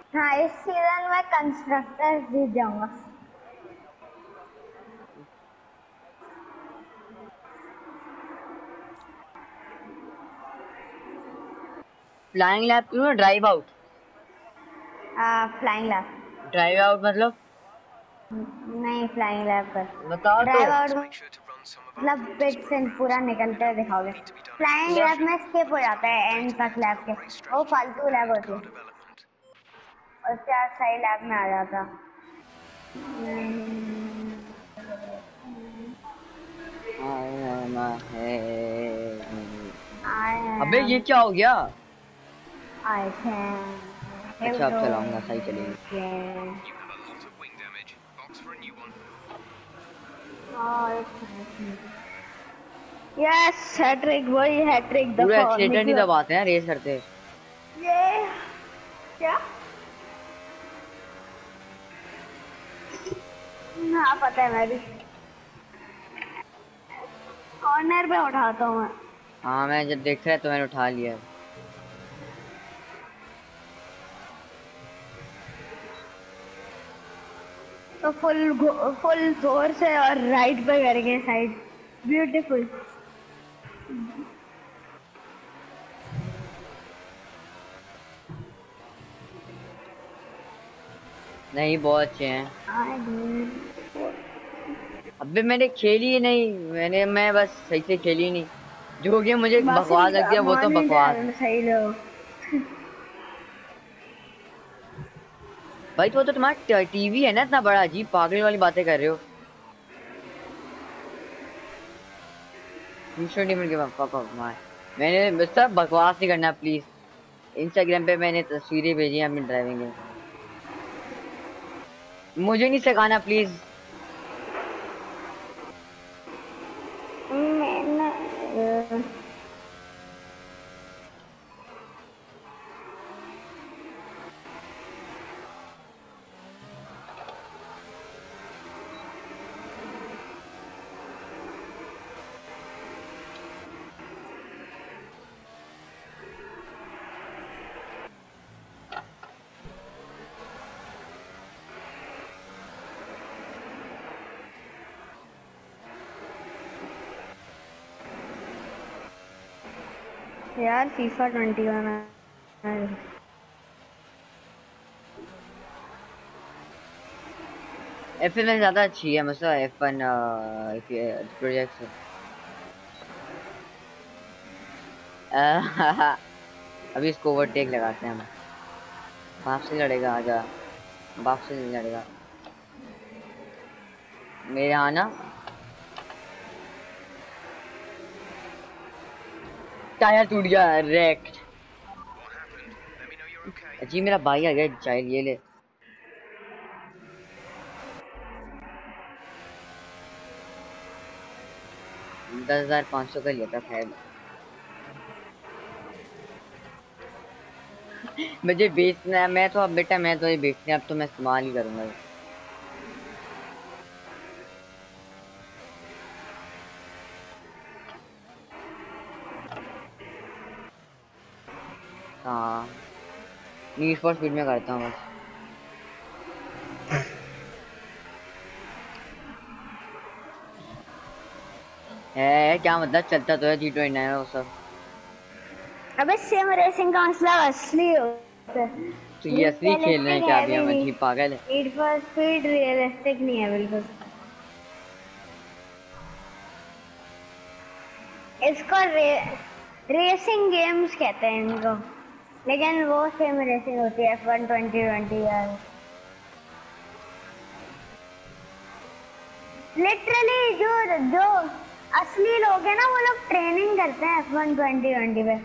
हाँ इस सीजन में कंस्ट्रक्टर जीत जाऊंगा। फ्लाइंग लैप क्यों? Drive out. Flying lap. Drive out मतलब? नहीं फ्लाइंग लैब पर। बताओ तो। ड्राइव आउट मतलब बिट से पूरा निकलते हुए दिखाओगे। फ्लाइंग ले। लैब में स्किप हो जाता है एंड तक लैब के, वो फालतू लैब होती है। और क्या सही लैब में आ जाता। अबे ये क्या हो गया? आई कैन अच्छा अब चलाऊंगा, सही चलेगी। यस हैट्रिक, वही हैट्रिक पूरा दफा एक्सीलेटर नहीं निकला। दबाते हैं रेस करते। ये क्या? हाँ पता है, मैं भी कॉर्नर पे उठाता हूँ मैं। हाँ मैं जब देख रहा तो मैंने उठा लिया। तो फुल जोर से और राइट पे करके साइड। ब्यूटीफुल। नहीं बहुत अच्छे हैं। अबे मैंने खेली ही नहीं, मैं बस सही से खेली ही नहीं। जो हो गया मुझे बकवास लग गया, वो तो बकवास है। सही लो। भाई तो तुम्हारा टीवी है ना इतना बड़ा, अजीब पागल वाली बातें कर रहे हो। मैंने सब बकवास नहीं करना प्लीज। इंस्टाग्राम पे मैंने तस्वीरें भेजी हैं अपनी ड्राइविंग में। मुझे नहीं सिखाना प्लीज। यार फीफा 21 F1 ज्यादा अच्छी है मतलब F1 प्रोजेक्ट से। अभी इसको ओवरटेक लगाते हैं हम। बाप से लड़ेगा, आजा। बाप से नहीं लड़ेगा मेरे आना। टायर टूट गया, रेक्ट। जी मेरा भाई आ गया, चाइल्ड ये ले। 10,500 का लिया था खैर। मुझे बेचना है, मैं तो अब बेटा मैं तो ये बेचना है, अब तो मैं इस्तेमाल ही करूंगा। हाँ नीड फॉर स्पीड में करता हूँ बस। है क्या मतलब, चलता तो है G29 वो सब। अबे सिम रेसिंग का मतलब असली होता है, तो ये असली खेल रहे हैं रियलिस्टिक क्या है अभी भी हम? नहीं। अजीब पागल है। नीड फॉर स्पीड रियलिस्टिक नहीं है बिल्कुल। इसको रेसिंग गेम्स कहते हैं इनको, लेकिन वो सिम रेसिंग होती है F1 2020 यार। लिटरली जो जो असली लोग हैं ना, वो लोग ट्रेनिंग करते हैं F1 2020 पे।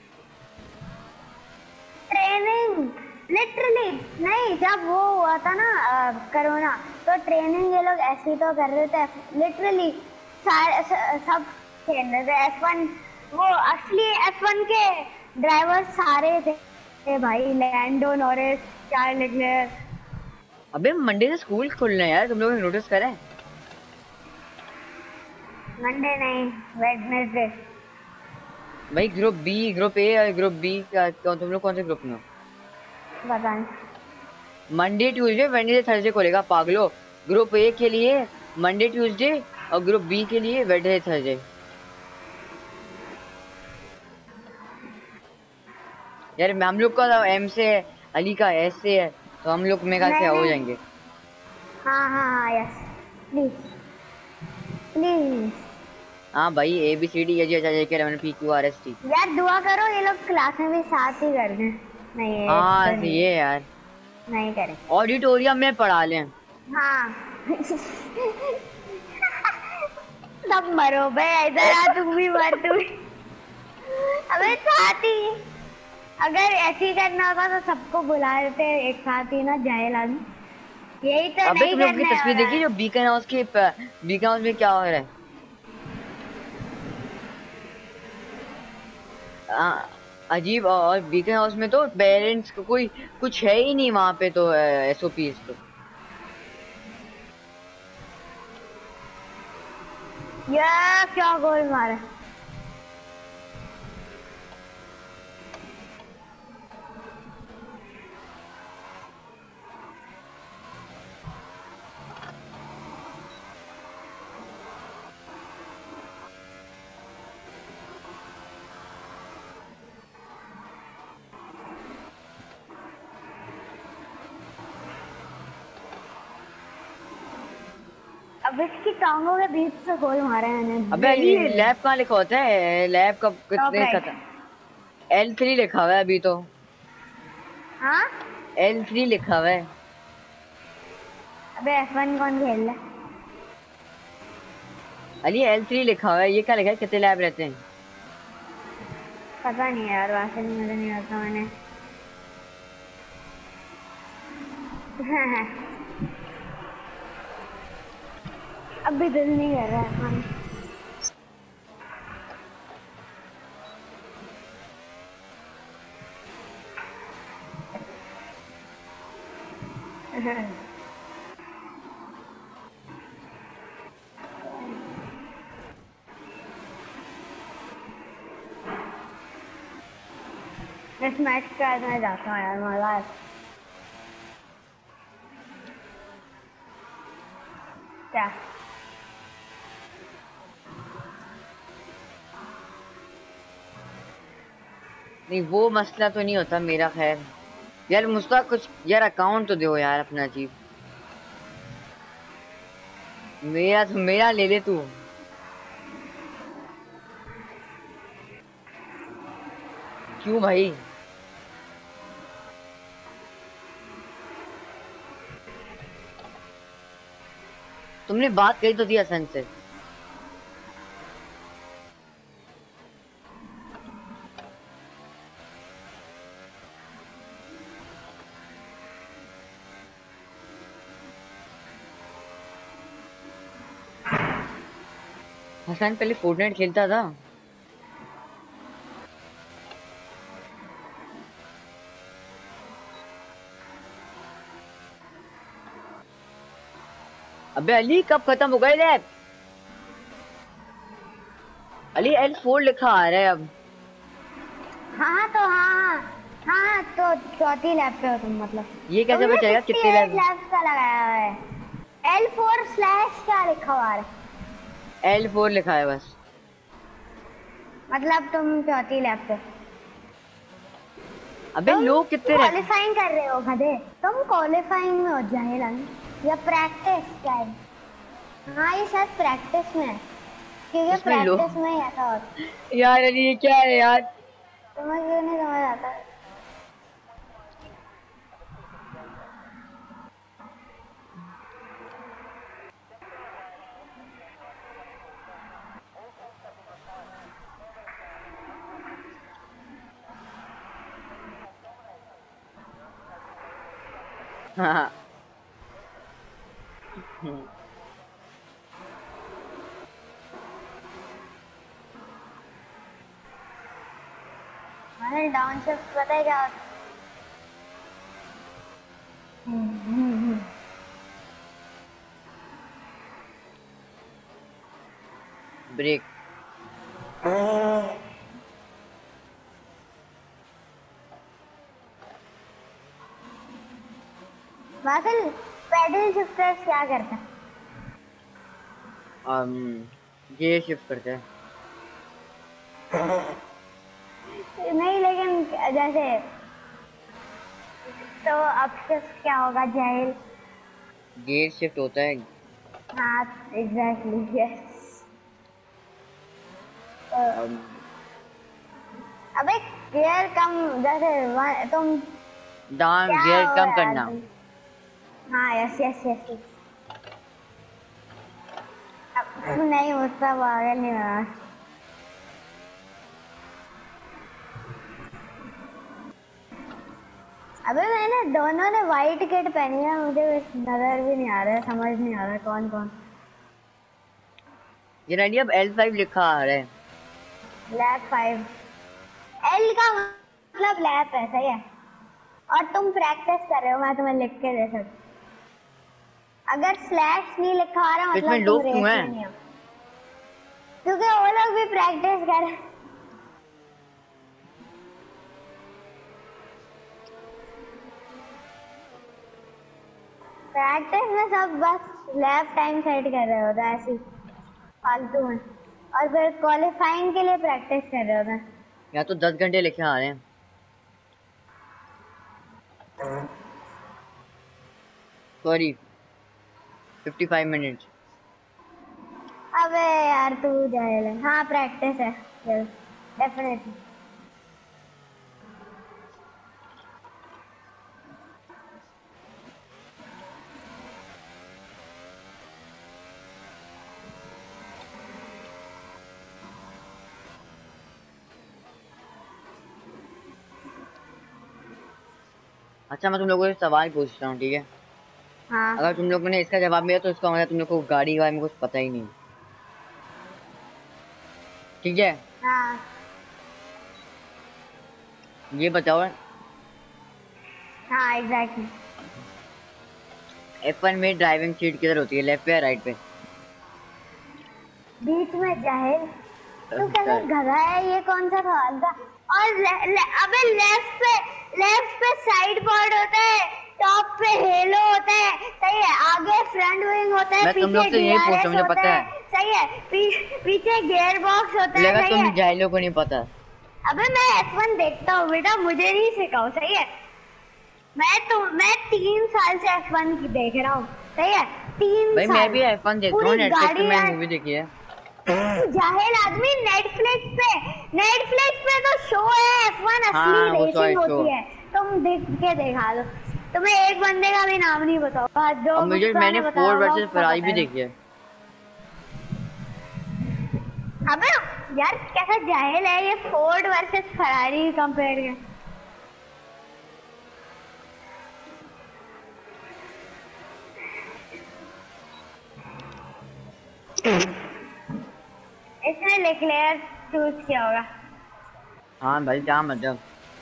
ट्रेनिंग लिटरली नहीं, जब वो हुआ था ना कोरोना, तो ट्रेनिंग ये लोग ऐसे तो कर रहे थे लिटरली। सब खेल रहे थे F1। वो असली F1 के ड्राइवर सारे थे भाई, लैंडो नॉरिस, चार्ल्स लेक्लेयर। अबे मंडे से स्कूल खुलना है यार, तुम लोगों ने नोटिस करा है? मंडे नहीं, वेडनेसडे। भाई ग्रुप बी, ग्रुप ए और ग्रुप बी का तुम लोग कौन से ग्रुप में हो? पता नहीं। मंडे ट्यूसडे वेडनेसडे थर्सडे खोलेगा पागलो। ग्रुप ए के लिए मंडे ट्यूसडे और ग्रुप बी के लिए वेडनेसडे थर्सडे। यार हम लोग का एम से है, अली का एस से है, तो हम लोग मेरे ख्याल से हो जाएंगे। हाँ हाँ हाँ यस प्लीज प्लीज। हाँ भाई A B C D H I J K L M N P Q R S T. यार दुआ करो ये लोग क्लास में भी साथ ही कर दें। नहीं हाँ तो ये यार नहीं करें। ऑडिटोरियम में पढ़ा लें। हाँ सब मरो बे, इधर आ तुम भी मर तू भी। अबे साथ ही अगर ऐसे ही करना होगा तो सबको बुला देते एक साथ ही ना, जाए आदमी। यही तो अबे नहीं तुमने उनकी करने तस्वीर देखी जो बीकन हाउस की? बीकन हाउस में क्या हो रहा है? अजीब। और बीकन हाउस में तो पेरेंट्स को कोई कुछ है ही नहीं वहां पे, तो एसओपीज तो ये क्या गोल मारा। अब इसकी टांगों के बीच से गोल मारा है मैंने। अबे अली लैब कहाँ लिखा होता है? लैब का कितने का था? L3 लिखा हुआ है अभी तो। हाँ L3 लिखा हुआ है। अबे F1 कौन खेल रहा है? अली L3 लिखा हुआ है, ये क्या लिखा है? कितने लैब रहते हैं? पता नहीं यार, वैसे नहीं मुझे नहीं आता मैंने। अब भी दिल नहीं कर रहा है खाने। इस मैच का मैं जाता हूँ यार, मजा है। क्या नहीं वो मसला तो नहीं होता मेरा। खैर यार मुस्ताक कुछ यार अकाउंट तो दो यार अपना अजीब। मेरा ले ले तू। क्यों भाई? तुमने बात कही तो थी हसन से। हसन पहले फोर्टनाइट खेलता था। अबे अली कब खत्म हो गए लैब? अली L4 लिखा आ रहा है अब। हाँ तो हाँ तो चौथी लैब पे हो तुम, मतलब ये कैसे बचेगा? कितने लैब? लैब का लगाया हुआ है। L4 स्लैश क्या लिखा हुआ है? L4 लिखा है बस। मतलब तुम चौथी लैब पे। अबे लोग कितने रहते? क्वालिफाइंग कर रहे हो गधे तुम, क्वालिफाइंग में हो जाए या प्रैक्टिस क्या है? हाँ ये शायद प्रैक्टिस में है, क्योंकि प्रैक्टिस में ही ऐसा होता है। यार अली ये क्या है यार? तुम्हें क्यों नहीं समझ आता? हाँ मैंने डाउन शिफ्ट पता है क्या होता है? ब्रेक। बादल पैडल शिफ्टर्स क्या करते हैं? गियर शिफ्ट करते हैं। नहीं लेकिन जैसे तो अब शिफ्ट क्या होगा जाहिल? गियर शिफ्ट होता है। हाँ एग्जैक्टली यस। अबे गियर कम जैसे तुम डाउन क्या गियर हो कम यार करना। तुम? हाँ यस यस यस। नहीं मुझसे पागल नहीं बना। अबे मैंने दोनों ने वाइट किट पहनी है, मुझे कुछ नजर भी नहीं आ रहा है, समझ नहीं आ रहा कौन कौन। ये रेडी अब L5 लिखा आ रहा है। लैब 5 एल का मतलब लैब है, सही है। और तुम प्रैक्टिस कर रहे हो, मैं तुम्हें लिख के दे सकती। अगर स्लैश नहीं लिखा आ रहा तो इसमें मतलब तुम लोग रेस क्यों में हैं? नहीं हो, क्योंकि वो लोग भी प्रैक्टिस कर रहे हैं। प्रैक्टिस में सब बस लैब टाइम सेट कर रहे होते हैं ऐसे फालतू में, और फिर क्वालिफाइंग के लिए प्रैक्टिस कर रहे होते हैं। या तो 10 घंटे लिखे आ रहे हैं। Sorry 55 minute. अबे यार तू जाहिल है। हाँ प्रैक्टिस है डेफिनेटली। अच्छा मैं तुम लोगों से सवाल पूछता हूँ, ठीक है? हाँ अगर तुम लोगों ने इसका जवाब दिया तो इसका मतलब तुम लोग को गाड़ी के बारे में कुछ पता ही नहीं, ठीक है? हाँ ये बताओ हाँ एग्जैक्टली। F1 में ड्राइविंग सीट किधर होती है, लेफ्ट पे या राइट पे? बीच में जाहिल, तू कैसे गधा है, ये कौन सा सवाल था? और अबे लेफ्ट पे साइड बोर्ड होता है, टॉप पे हेलो होता है, सही है, आगे फ्रंट विंग होता है, मैं तुम पीछे लोग से यही पूछ रहा हूँ, DRS मुझे होता पता है, है। सही है, पीछे गियर बॉक्स होता है, लगा सही तुम है। जाहिलों को नहीं पता। अबे मैं F1 देखता हूँ बेटा, मुझे नहीं सिखाओ, सही है। मैं 3 साल से F1 की देख रहा हूँ, सही है, 3 भाई मैं साल भी F1 देखता हूँ, पूरी नेटफ्लिक्स पे गाड़ी मैंने यार। मूवी देखी है। जाहिल आदमी, नेटफ्लिक्स पे तो शो है F1, असली हाँ वो तो है रेसिंग शो। होती है, तुम देख के दिखा दो। तुम्हें एक बंदे का भी नाम नहीं बताओ, जो और मुझे गुप्ता मैंने ने बताया फोर्ड होगा वर्सेस उसका फरारी पता भी है। देखी है। अबे यार कैसा जाहिल है ये, फोर्ड वर्सेस फरारी कंपेयर कर। इसने लेक्लेयर चूज किया होगा। हाँ भाई क्या मतलब।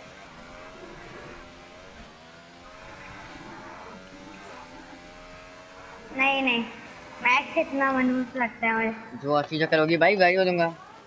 नहीं नहीं, मैक्स इतना मनहूस लगता है मुझे। जो अच्छी चक्कर होगी भाई गाड़ी को दूंगा।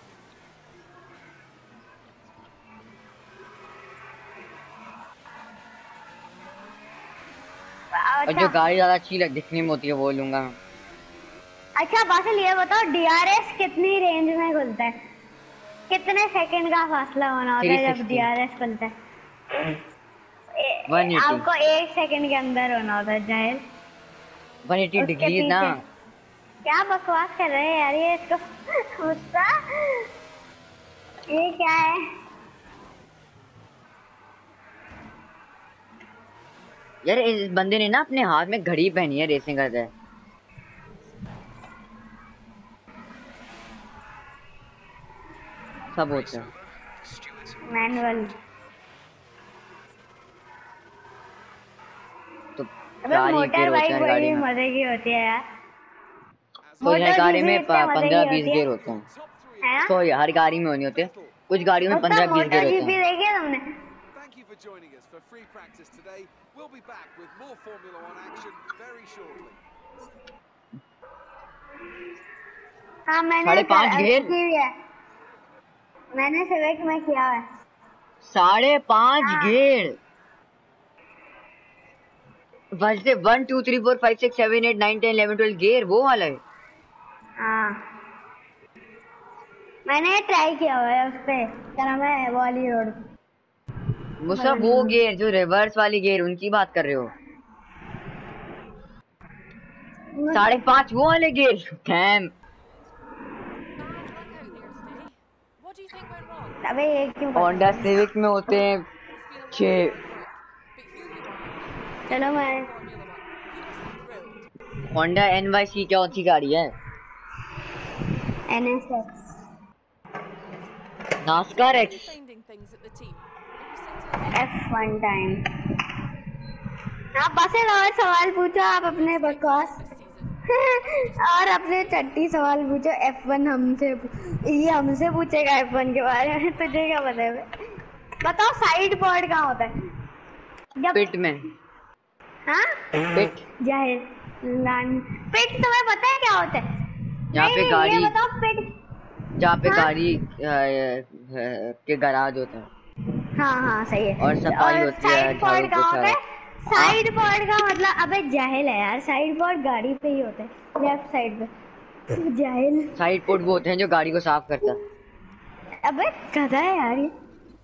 और अच्छा जो गाड़ी ज्यादा अच्छी दिखने में होती है वो लूंगा मैं। अच्छा बासिल ये बताओ, DRS कितनी रेंज में खुलता है? कितने सेकंड का फासला होना होता है जब 360 DRS खुलता है? 180 आपको 1 सेकंड के अंदर होना होता है जाहिल। 180 उसके डिग्री ना। पीछे क्या बकवास कर रहे हैं यार ये, इसको गुस्सा, ये क्या है? यार इस बंदे ने ना अपने हाथ में घड़ी पहनी है, रेसिंग करता है। सब होता है मैनुअल। तो अबे 4 ही गियर मोटर होते बाइक हैं गाड़ी बड़ी में। मजे की होती है यार। तो हर मोटर गाड़ी जीपी में इससे मजे की 15-20 होती है गियर होते हैं। है ना? तो हर गाड़ी में होने होते हैं, कुछ गाड़ियों में उसका 15-20 गियर मोटर होते जीपी हैं। देखी है तुमने? Thank you for joining us for free practice today. We'll be back with more Formula One action very shortly. हाँ मैंने 5.5 गियर। की भी है, मैंने सिविक में किया है। 5.5 हाँ गियर। वैसे 1 2 3 4 5 6 7 8 9 10 11 12 गियर वो वाला है। हाँ मैंने ट्राई किया हुआ है उस पे, क्या नाम है, वॉली रोड। मुसा वो गियर जो रिवर्स वाली गियर उनकी बात कर रहे हो? 5.5 वो वाले गियर कैम। अबे ये क्यों पता होंडा है? सिविक में होते हैं 6। चलो मैं होंडा NYC क्या अच्छी गाड़ी है। NSX NASCAR X F1 time. आप बस एक और सवाल पूछो, आप अपने बकवास और अपने चट्टी सवाल पूछो। F1 हमसे, ये हमसे पूछेगा F1 के बारे में, तुझे क्या पता है? बताओ साइड बोर्ड कहाँ होता है? जब पिट में। हाँ पिट जाहिर पिट तुम्हें पता है क्या होता है? जहाँ पे गाड़ी, ये बताओ पिट, जहाँ पे हाँ? गाड़ी के गैराज होता है हाँ हाँ सही है। और सफाई और होती है, साइड झाड़ू बोर्ड कहाँ पोछा। होता है? साइड बोर्ड का मतलब, अबे जाहिल है यार, साइड बोर्ड गाड़ी पे ही होता है, लेफ्ट साइड पे। जाहिल। साइड पोर्ट वो होते हैं जो गाड़ी को साफ करता है। अबे गधा है यार ये।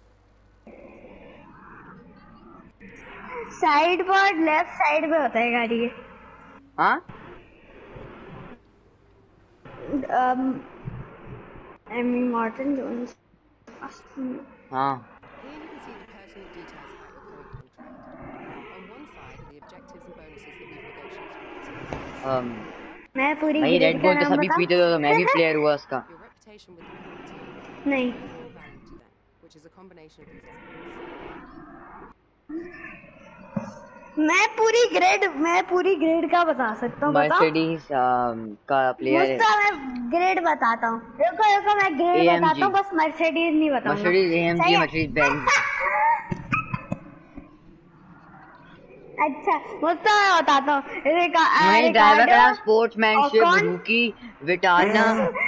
साइड बोर्ड लेफ्ट साइड पे होता है गाड़ी के। हाँ Martin Jones. हाँ Here you can see the pertinent details about your current contract. On one side are the objectives and bonuses that we've negotiated with the team. मैं पूरी भाई ग्रिड रेड का बुल तो नाम सभी बता। पीते थे तो मैं भी प्लेयर हुआ उसका। Your reputation with the current team नहीं, and your value to them, which is a combination of these elements. मैं पूरी ग्रिड का बता सकता हूँ। बताओ मर्सिडीज का प्लेयर है। मुझसे मैं ग्रेड बताता हूँ, रुको मैं ग्रेड AMG बताता हूँ, बस मर्सिडीज नहीं बताऊंगा। मर्सिडीज AMG सही है? Mercedes Benz. अच्छा मुझसे मैं बताता हूँ। वही ड्राइवर का नाम स्पोर्ट्समैनशिप, रूकी विटारना,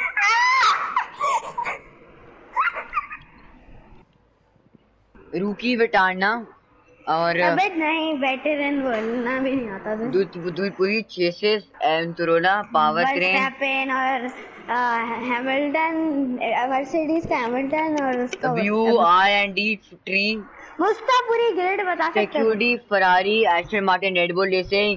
रूकी विटारना और अबे नहीं, वेटरन बोलना भी नहीं आता था। पूरी चेसेस एंटरोला पावर ट्रेन वर्स्टैपेन और हैमिल्टन, मर्सिडीज का हैमिल्टन और उसका WR&D ट्री, मुझसे पूरी ग्रेड बता सकते हो? Scuderia Ferrari, Aston Martin, Red Bull Racing,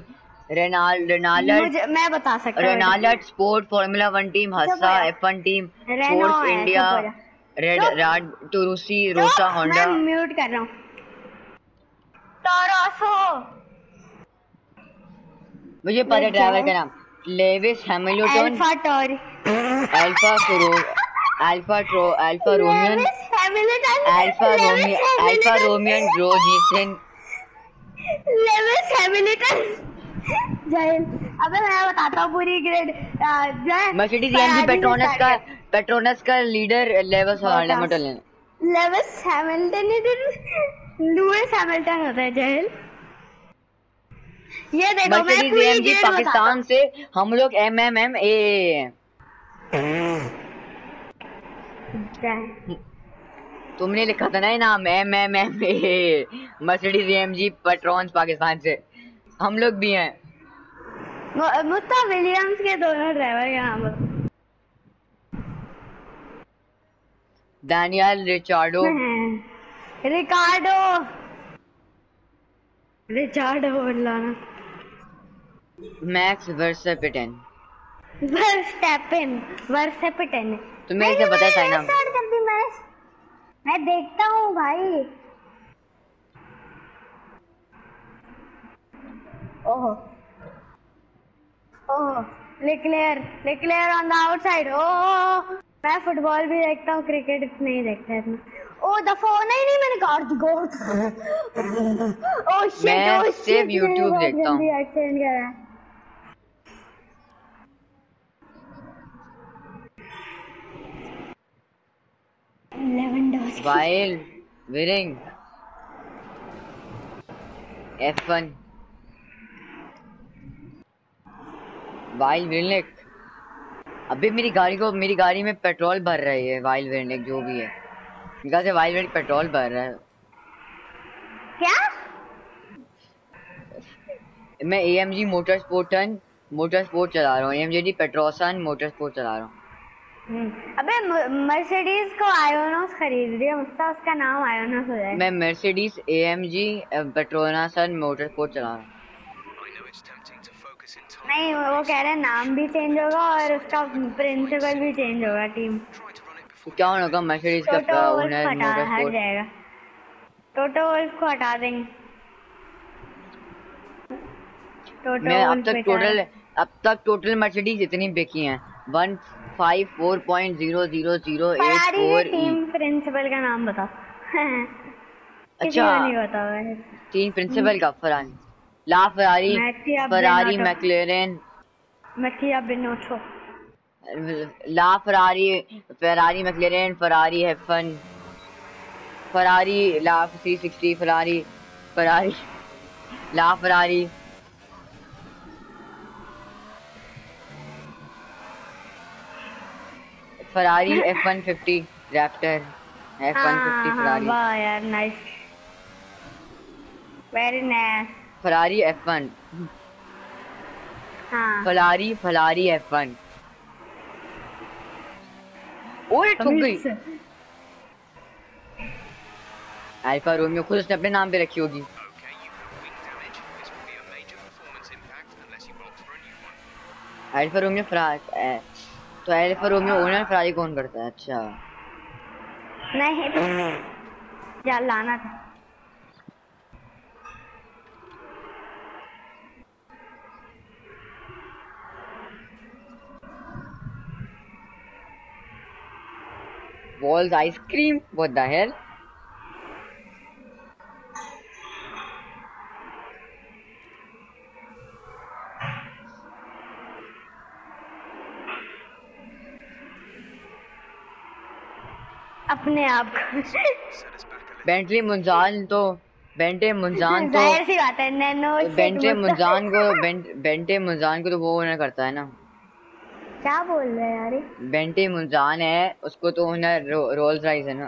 मैं बता सकता हूँ। Renault Sport, Formula 1 team, Haas F1 team, Force India, red राड टूरूसी, रोसा होंडा। मैं म्यूट कर रहा हूँ। टोरोसो, मुझे पता ड्राइवर का नाम Lewis Hamilton, Alpha Tauri, Alfa Romeo, Alfa Romeo Grosjean, Lewis Hamilton. जाहिल। अबे मैं बताता हूँ पूरी ग्रेड। मर्सिडीज AMG पेट्रोनस का लीडर लेविस हैमिल्टन है। लेविस हैमिल्टन लुइस हैमिल्टन होता है। जाहिल। ये देखो मैं पूरी AMG ग्रेड पाकिस्तान से हम लोग MMA। तुमने लिखा था ना ये नाम MMA। Mercedes AMG Petronas Pakistan से हम लोग भी हैं। मुत्ता विलियम्स के दोनों ड्राइवर के नाम बताओ। डैनियल रिचार्डो बोलना। Max Verstappen. तुम्हें कैसे पता है साइना? मैं देखता हूँ भाई। ओहो Leclerc on the outside. Oh मैं फुटबॉल भी देखता हूँ, क्रिकेट नहीं देखता इतना। ओ द फोन नहीं मैंने काट दी गोट। ओह शिट, मैं सिर्फ YouTube देखता हूँ। एक्सीडेंट करा। वाइल विरिंग F1 वाइल विरनिक। अभी मेरी गाड़ी में पेट्रोल भर रही है। वाइल विरनिक जो भी है, निकाल से वाइल विरनिक पेट्रोल भर रहा है। क्या मैं AMG मोटरस्पोर्ट चला रहा हूँ, AMG पेट्रोसन मोटरस्पोर्ट चला रहा हूँ। अबे मर्सिडीज को आयोनोस खरीद रही है, उसका नाम आयोनोस हो जाए। मैं मर्सिडीज AMG पेट्रोसन मोटरस्पोर्ट चला रहा हूँ। नहीं, वो कह रहे हैं नाम भी चेंज होगा और उसका प्रिंसिपल भी चेंज होगा टीम। तो क्या होगा, मर्सिडीज का ओनर हट मोटरस्पोर्ट जाएगा, टोटो वोल्फ को हटा देंगे। मैं अब तक टोटल मर्सिडीज इतनी बिकी हैं 154.00084 टीम प्रिंसिपल का नाम बताओ। अच्छा, नहीं पता है टीम प्रिंसिपल का Ferrari McLaren Ferrari McLaren Ferrari F1 Ferrari La 360 Ferrari F150 Raptor F150 Ferrari. वाह यार, nice, very nice. Ferrari F1 Ferrari F1। ओए ठुक गई। अल्फा रोमियो खुद उसने अपने नाम पे रखी होगी। अल्फा रोमियो तो अल्फा रोमियो ओनर फरारी कौन करता है? अच्छा नहीं यार, लाना था। Walls ice cream, what the hell? अपने आप बेंटली मुंजान तो जाहिर सी बात है, नैनो बेंटे मुंजान को तो वो ओनर करता है ना। क्या बोल रहे हैं यार? बेंटे मुंजान है, उसको तो ओनर रोल्स रॉयस है ना।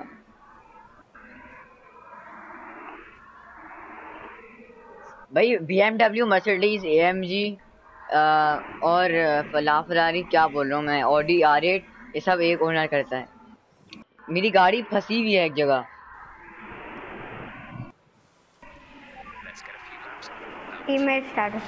भाई BMW मर्सिडीज AMG और फरारी क्या बोल रहा हूँ मैं, ऑडी R8 ये सब एक ओनर करता है। मेरी गाड़ी फंसी हुई है एक जगह। टीममेट स्टार्ट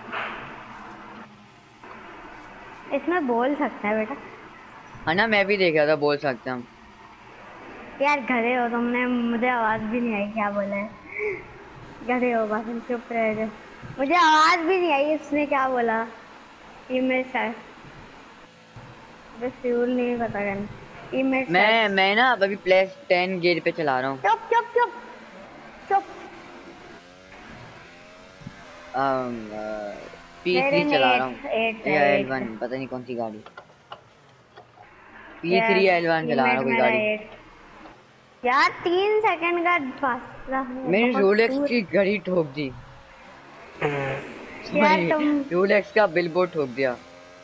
इसमें बोल सकता है बेटा? है ना, मैं भी देख रहा था, बोल सकते हम। यार गधे हो तुमने, मुझे आवाज भी नहीं आई क्या बोला है। गधे हो, बस चुप रह गए, मुझे आवाज भी नहीं आई इसने क्या बोला। टीममेट स्टार्ट, बस फ्यूल नहीं पता करना। टीममेट मैं ना अभी प्लेस 10 गेयर पे चला रहा हूँ। चुप चुप चुप चुप। P3 चला रहा हूँ, L1 पता नहीं कौन सी गाड़ी। P3 L1 चला रहा हूँ कोई गाड़ी। यार 3 सेकंड का फासला। मैंने रोलेक्स की घड़ी ठोक दी। रोलेक्स का बिलबोर्ड ठोक दिया।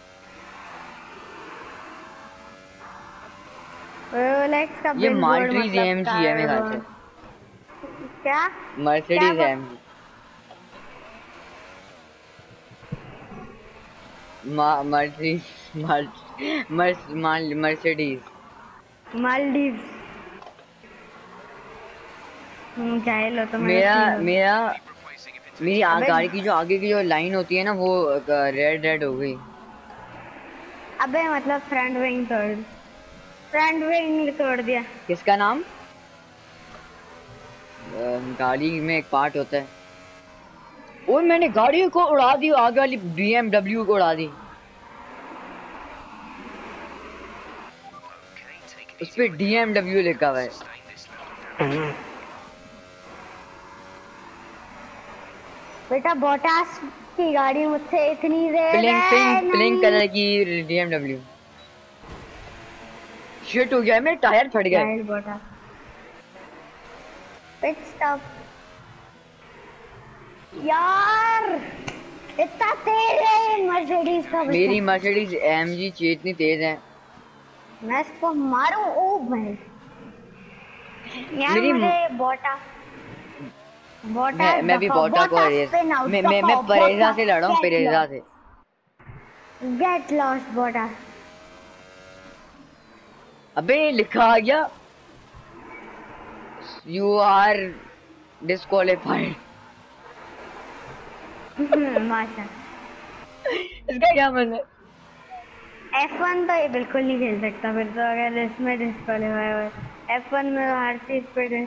रोलेक्स का ये मर्सिडीज AMG है मेरे ख्याल से। क्या? Mercedes AMG Mercedes Maldives. जाहिल हो तो मेरी गाड़ी की जो आगे की जो लाइन होती है ना, वो रेड हो गई। अबे मतलब फ्रंट विंग तोड़ दिया। किसका नाम? गाड़ी में एक पार्ट होता है। और मैंने गाड़ी को उड़ा दी, आगे वाली BMW को उड़ा दी। उस पे DMW लिखा हुआ है। बेटा बोटास की गाड़ी मुझसे इतनी पिंक कलर की DMW। शिट हो गया, मेरे टायर फट गए। पिट स्टॉप यार, इतना तेज है मर्सिडीज का। मेरी मर्सिडीज AMG इतनी तेज है, मैं इसको मारूं। ओ भाई यार, मेरी मुझे मैं भी बोटा को रेस मैं परेजा से लड़ रहा हूँ, परेजा से। गेट लॉस्ट बोटा। अबे लिखा आ गया यू आर डिस्क्वालिफाइड। माशा। इसका क्या मतलब? F1 तो ये बिल्कुल नहीं खेल सकता फिर तो, अगर इसमें डिस्क्वालीफाई हो। F1 में तो हर चीज पे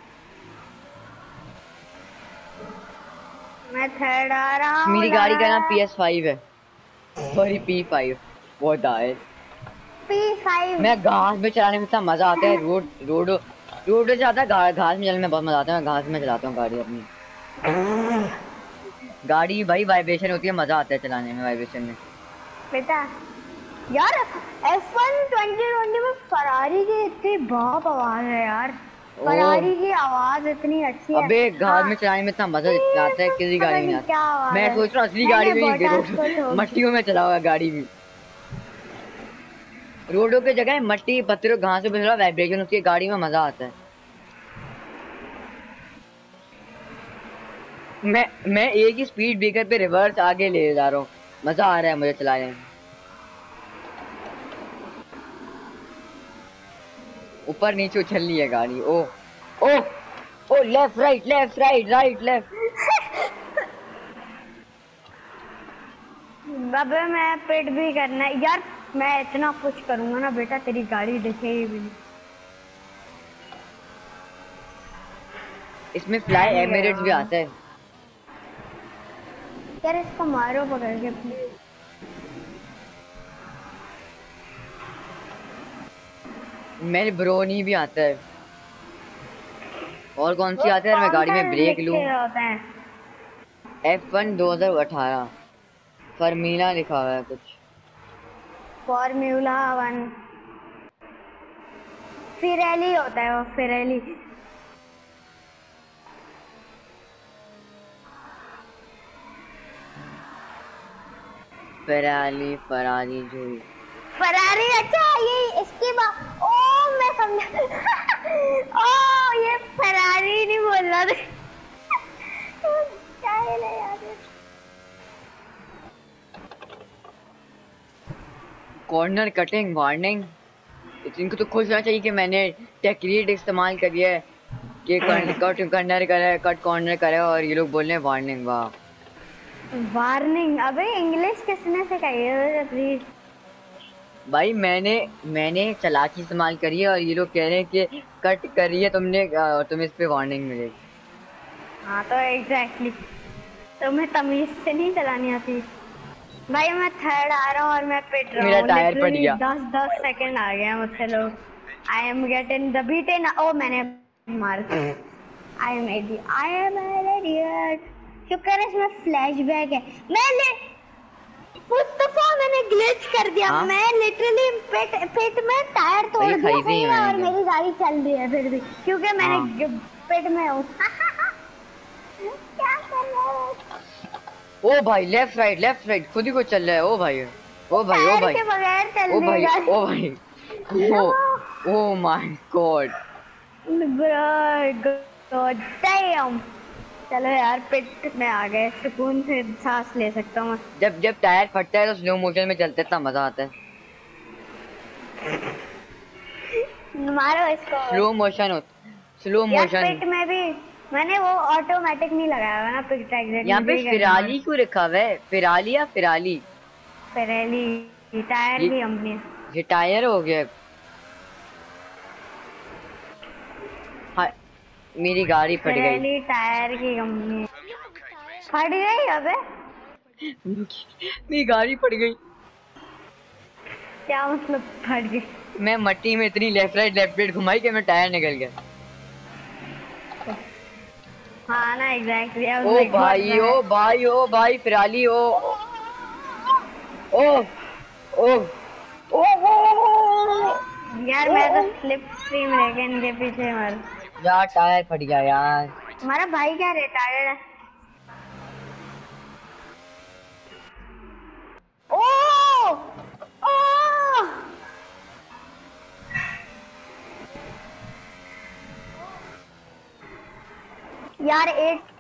मैं थर्ड आ रहा हूँ। मेरी गाड़ी का नाम PS5 है, सॉरी P5 बहुत है। P5 मैं घास में चलाने में इतना मजा आता है, रोड पे जाता है, घास में चलाने में बहुत मजा आता है। मैं घास में चलाता हूँ गाड़ी अपनी। गाड़ी भाई वाइब्रेशन होती है, मजा आता है चलाने में वाइब्रेशन में। बेटा यार F1 2020 में फरारी की इतनी बाप आवाज है यार, फरारी की आवाज इतनी अच्छी है। अबे घास में चलाने में इतना मजा आता है, किसी गाड़ी में आता है। मैं सोच रहा हूँ असली गाड़ी में मट्टियों में चलाऊंगा गाड़ी भी। रोडों के जगह मट्टी पत्थरों घास पे थोड़ा वाइब्रेशन होती है, गाड़ी में मजा आता है। मैं एक ही स्पीड ब्रेकर पे रिवर्स आगे ले जा रहा हूँ, मजा आ रहा है मुझे चलाने में। ऊपर नीचे उछल रही है गाड़ी। Oh oh oh left right left right right left. अबे मैं पिट भी करना है यार, मैं इतना कुछ करूंगा ना बेटा तेरी गाड़ी दिखेगी भी नहीं। इसमें फ्लाई एमिरेट्स भी आता है यार, इसको मारो पकड़ के। मेल ब्रोनी भी आता है। और कौन सी आता है? मैं गाड़ी में ब्रेक लूं। F1 2018 फॉर्मूला लिखा हुआ है कुछ। फॉर्मूला 1 फिरेली होता है वो, फिरेली। फरारी जो फरारी। अच्छा ये इसकी बात। ओ मैं समझा। ओ ये फरारी नहीं बोल रहा था। क्या है यार? Corner cutting warning. इनको तो खुश होना चाहिए कि मैंने टेक्निक इस्तेमाल करी है कि कट कॉर्नर करे, कट कॉर्नर करे, और ये लोग बोल रहे हैं वार्निंग। वाह वार्निंग। अबे इंग्लिश किसने सिखाई है प्लीज? भाई मैंने चालाकी इस्तेमाल करी है और ये लोग कह रहे हैं कि कट करी है तुमने, तुम्हें इस पे वार्निंग मिलेगी। हाँ तो एग्जैक्टली, तुम्हें तमीज से नहीं चलानी आती। भाई मैं थर्ड आ रहा हूँ और मैं पिट रहा हूँ। मेरा टायर फट गया। 10 सेकंड आ गया मुझसे लोग। I am getting the beaten. Oh मैंने मार। I am idiot. शुक्र है इसमें फ्लैशबैक है। मैंने ग्लिच कर दिया। हाँ? मैं लिटरली पिट में टायर तोड़ दिया और मेरी गाड़ी चल रही है फिर भी, क्योंकि मैंने पिट में हूँ। क्या कर रहा हूँ? ओ भाई लेफ्ट राइट खुद ही को चल रहा है। ओ भाई ओ भाई ओ भाई के बगैर चल ओ रही भाई है। ओ भाई oh my god god damn. चलो यार पिट में आ गए, सुकून से सांस ले सकता हूँ। जब टायर फटता है तो स्लो मोशन में चलते इतना मजा आता है। मारो इसको। स्लो मोशन पिट में भी मैंने वो ऑटोमेटिक नहीं लगाया हुआ ना पिट एग्जिट। यहाँ पे फिराली क्यों रखा हुआ है? फिराली या फिराली? फिराली टायर की कंपनी है। ये टायर हो गया। हाँ मेरी गाड़ी फट गई। फिराली टायर की कंपनी फट गई। अबे मेरी गाड़ी फट गई। क्या मतलब फट गई? मैं मट्टी में इतनी लेफ्ट राइट घुमाई कि मैं टायर निकल गया। हाँ ना एग्जैक्टली। ओ भाई फिराली ओ यार मैं तो स्लिप स्ट्रीम लेके इनके पीछे मर। यार टायर फट गया यार। हमारा भाई क्या रिटायर्ड है? ओ ओ यार 8